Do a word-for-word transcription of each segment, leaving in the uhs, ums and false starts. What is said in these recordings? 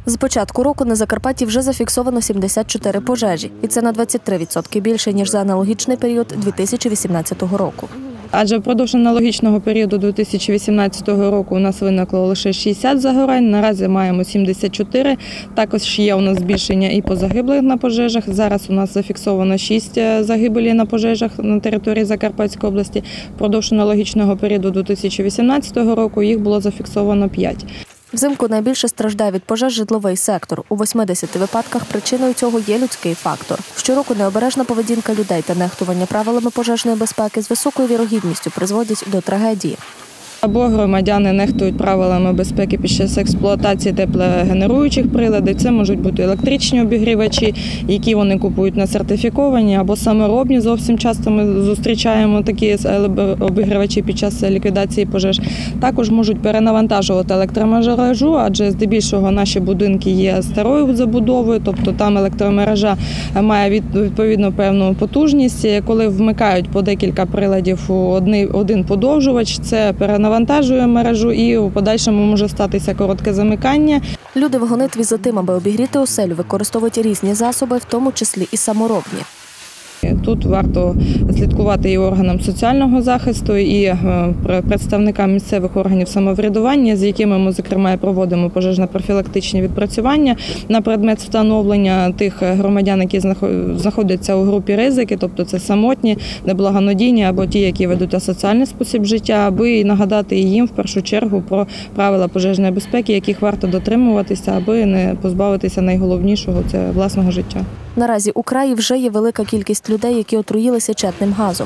З початку року на Закарпатті вже зафіксовано сімдесят чотири пожежі. І це на двадцять три відсотки більше, ніж за аналогічний період дві тисячі вісімнадцятого року. Адже впродовж аналогічного періоду дві тисячі вісімнадцятого року у нас виникло лише шістдесят загорань, наразі маємо сімдесят чотири. Також є у нас збільшення і по загиблих на пожежах. Зараз у нас зафіксовано шість загибелей на пожежах на території Закарпатської області. Впродовж аналогічного періоду дві тисячі вісімнадцятого року їх було зафіксовано п'ять. Взимку найбільше страждає від пожеж житловий сектор. У восьмидесяти випадках причиною цього є людський фактор. Щороку необережна поведінка людей та нехтування правилами пожежної безпеки з високою вірогідністю призводять до трагедії. Або громадяни нехтують правилами безпеки під час експлуатації теплогенеруючих приладів. Це можуть бути електричні обігрівачі, які вони купують не сертифіковані, або саморобні. Зовсім часто ми зустрічаємо такі обігрівачі під час ліквідації пожеж. Також можуть перенавантажувати електромережу, адже здебільшого наші будинки є старою забудовою, тобто там електромережа має відповідно певну потужність. Коли вмикають по декілька приладів у один подовжувач, це перенавантажує навантажує мережу і у подальшому може статися коротке замикання. Люди в гонитві за тим, аби обігріти оселю, використовують різні засоби, в тому числі і саморобні. Тут варто слідкувати і органам соціального захисту, і представникам місцевих органів самоврядування, з якими ми, зокрема, проводимо пожежно-профілактичні відпрацювання на предмет встановлення тих громадян, які знаходяться у групі ризики, тобто це самотні, неблагонадійні або ті, які ведуть асоціальний спосіб життя, аби нагадати їм в першу чергу про правила пожежної безпеки, яких варто дотримуватися, аби не позбавитися найголовнішого – це власного життя. Наразі у краї вже є велика кількість людей, які отруїлися чадним газом.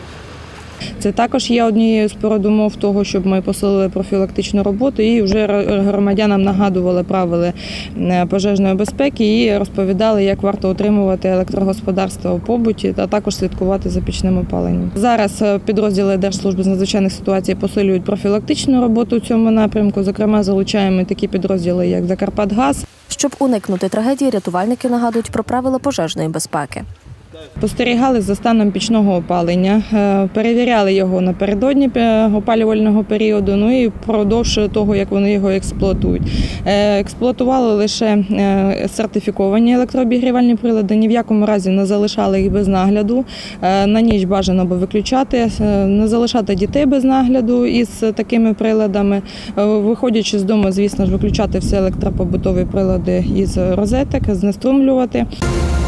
Це також є однією з передумов того, щоб ми посилили профілактичну роботу і вже громадянам нагадували правила пожежної безпеки і розповідали, як варто утримувати електрогосподарство у побуті, а також слідкувати за пічним опаленням. Зараз підрозділи Держслужби з надзвичайних ситуацій посилюють профілактичну роботу у цьому напрямку. Зокрема, залучаємо такі підрозділи, як «Закарпатгаз». Щоб уникнути трагедії, рятувальники нагадують про правила пожежної безпеки. Спостерігали за станом пічного опалення, перевіряли його напередодні опалювального періоду, ну і впродовж того, як вони його експлуатують. Експлуатували лише сертифіковані електрообігрівальні прилади, ні в якому разі не залишали їх без нагляду. На ніч бажано би виключати, не залишати дітей без нагляду із такими приладами. Виходячи з дому, звісно ж, виключати всі електропобутові прилади із розеток, знеструмлювати.